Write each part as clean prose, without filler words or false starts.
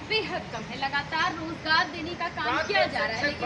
बेहद कम है। लगातार रोजगार देने का काम किया जा रहा है, लेकिन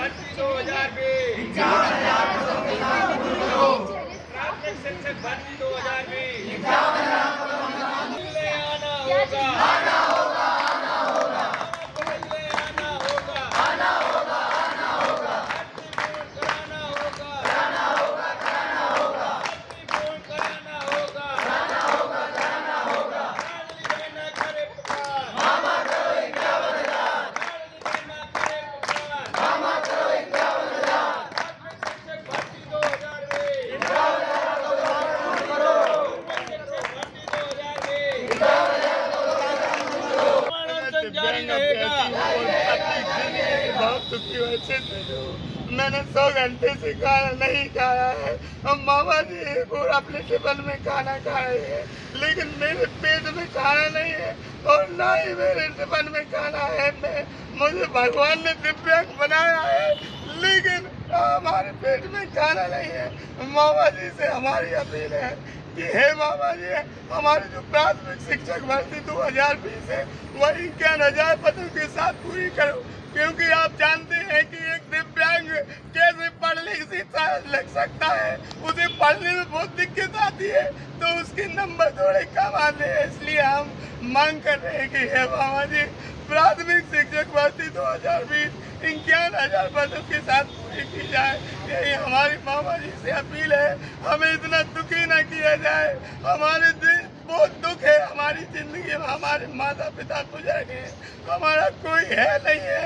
बहुत दुखी वैसे मैंने 100 घंटे से खाना नहीं खाया है। अब मामा जी और अपने टिफिन में खाना खा रहे हैं, लेकिन मेरे पेट में खाना नहीं है और ना ही मेरे टिफिन में खाना है। मुझे भगवान ने दिव्यांग बनाया है, लेकिन हमारे पेट में खाना नहीं है। मामा जी से हमारी अपील है कि हे मामा जी, हमारी जो प्राथमिक शिक्षक भर्ती 2020 है वही 51,000 पदों के साथ पूरी करो, क्योंकि आप जानते हैं कि एक दिव्यांग कैसे पढ़ लिख सकता है। उसे पढ़ने में बहुत दिक्कत आती है, तो उसके नंबर थोड़े कम आते हैं। इसलिए हम मांग कर रहे हैं कि हे मामा जी, प्राथमिक शिक्षक भर्ती 2020 51,000 पदों के साथ पूरी की जाए। यही हमारी मामा जी से अपील है। हमें इतना दुखी न किया जाए। हमारे दिल बहुत दुख है, हमारी जिंदगी में हमारे माता पिता गुजर गए, हमारा कोई है नहीं है,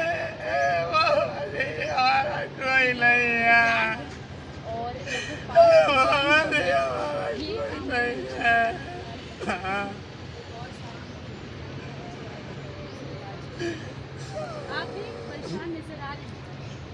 हमारा कोई नहीं है, हमारा कोई नहीं है। आप